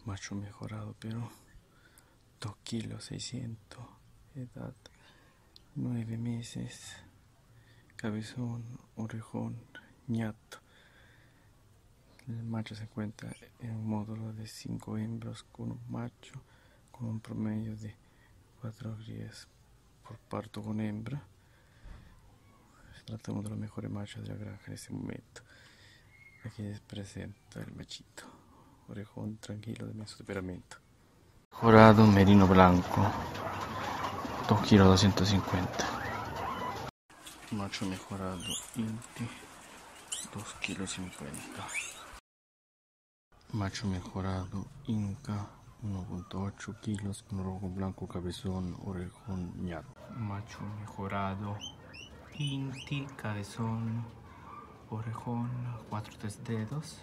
Macho mejorado, pero 2 kilos 600, edad 9 meses, cabezón, orejón, ñato. El macho se encuentra en un módulo de 5 hembras con un macho con un promedio de 4 crías por parto con hembra. Se trata de uno de los mejores machos de la granja en este momento. Aquí les presento el machito, orejón tranquilo de menso temperamento. Mejorado merino blanco, 2 kilos 250. Macho mejorado Inti, 2 kilos 50. Macho mejorado Inca, 1.8 kilos con rojo blanco, cabezón, orejón, ñato. Macho mejorado Inti, cabezón, orejón, 4-3 dedos,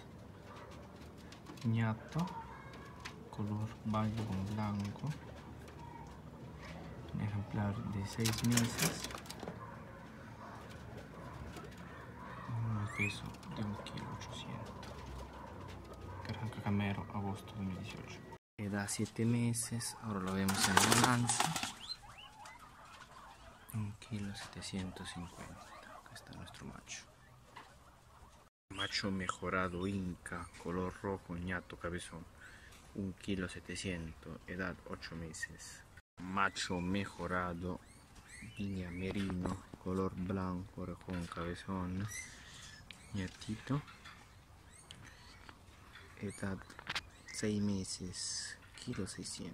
ñato, color bayo con blanco, un ejemplar de 6 meses, un peso de 1 kilo 800. Granja Camero, agosto 2018. Edad 7 meses, ahora lo vemos en la balanza. 1 kilo 750. Acá está nuestro macho. Macho mejorado Inca, color rojo, ñato, cabezón. 1 kilo 700, edad 8 meses. Macho mejorado Viña Merino, color blanco, orejón, cabezón, ñatito. Edad 6 meses, kilo 600.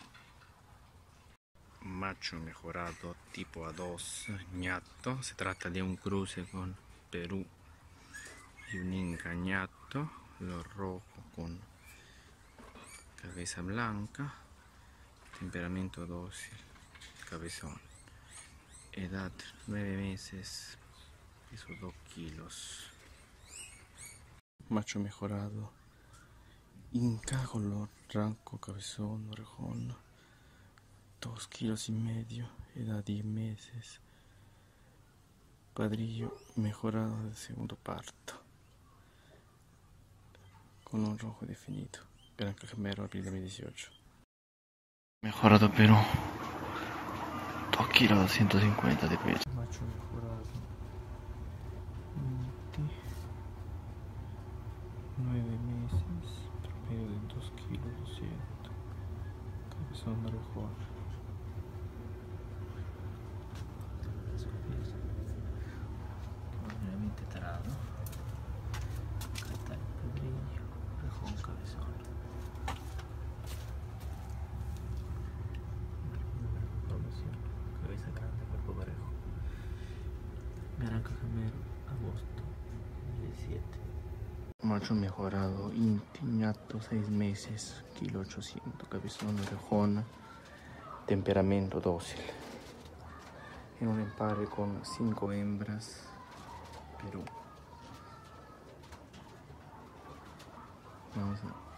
Macho mejorado tipo A2 ñato. Se trata de un cruce con Perú y un Inca ñato, lo rojo con cabeza blanca, temperamento dócil, cabezón. Edad 9 meses, peso 2 kilos. Macho mejorado Inca, color blanco, cabezón, orejón, 2 kilos y medio, edad 10 meses. Padrillo mejorado de segundo parto, con un rojo definido. Granja Camero, abril 2018. Mejorado pero 2 kilos 250 de peso. Macho mejorado 9 meses, promedio de 2 kilos 200. Cabezón, orejón. Tarado. Acá está el padrillo, orejón, cabezón. Formación, cabeza grande, cuerpo parejo. Granja Camero, agosto 17. Macho mejorado Inti ñato, 6 meses, kilo 800, cabezón, orejón, temperamento dócil. En un empare con 5 hembras, Perú. Vamos a